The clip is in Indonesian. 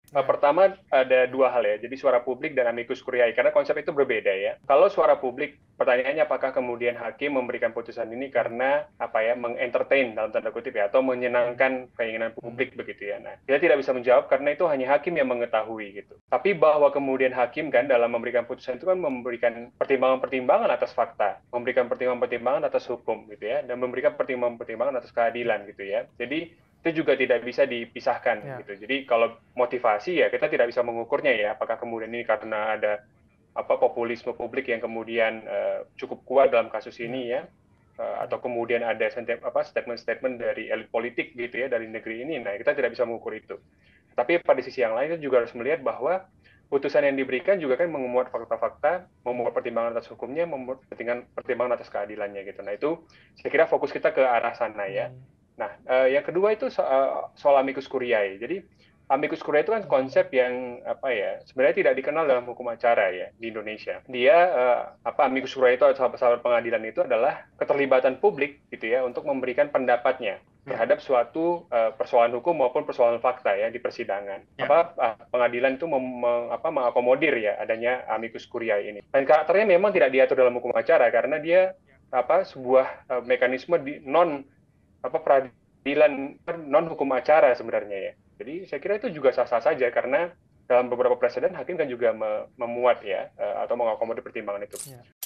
Ya. Pertama ada dua hal ya, jadi suara publik dan amicus curiae, karena konsep itu berbeda ya. Kalau suara publik, pertanyaannya apakah kemudian hakim memberikan putusan ini Hmm. karena apa ya, mengentertain dalam tanda kutip ya, atau Hmm. menyenangkan keinginan Hmm. publik begitu ya. Nah, kita tidak bisa menjawab karena itu hanya hakim yang mengetahui gitu. Tapi bahwa kemudian hakim kan dalam memberikan putusan itu kan memberikan pertimbangan-pertimbangan atas fakta, memberikan pertimbangan-pertimbangan atas hukum gitu ya, dan memberikan pertimbangan-pertimbangan atas keadilan gitu ya. Jadi itu juga tidak bisa dipisahkan Ya. gitu. Jadi kalau motivasi ya kita tidak bisa mengukurnya ya apakah kemudian ini karena ada apa populisme publik yang kemudian cukup kuat dalam kasus Ya. ini ya, atau kemudian ada statement-statement dari elit politik gitu ya dari negeri ini. Nah, kita tidak bisa mengukur itu. Tapi pada sisi yang lain kita juga harus melihat bahwa putusan yang diberikan juga kan memuat fakta-fakta, memuat pertimbangan atas hukumnya, memuat pertimbangan atas keadilannya gitu. Nah, itu saya kira fokus kita ke arah sana ya. Hmm. Nah, yang kedua itu soal amicus curiae. Jadi amicus curiae itu kan Hmm. konsep yang apa ya, sebenarnya tidak dikenal dalam hukum acara ya di Indonesia. Dia apa amicus curiae itu atau sahabat pengadilan itu adalah keterlibatan publik gitu ya untuk memberikan pendapatnya Ya. terhadap suatu persoalan hukum maupun persoalan fakta ya di persidangan. Ya. Apa pengadilan itu mengakomodir ya adanya amicus curiae ini. Dan karakternya memang tidak diatur dalam hukum acara karena dia apa sebuah mekanisme di non apa peradilan non hukum acara sebenarnya ya. Jadi saya kira itu juga sah-sah saja karena dalam beberapa presiden hakim kan juga memuat ya atau mengakomodir pertimbangan itu. Ya.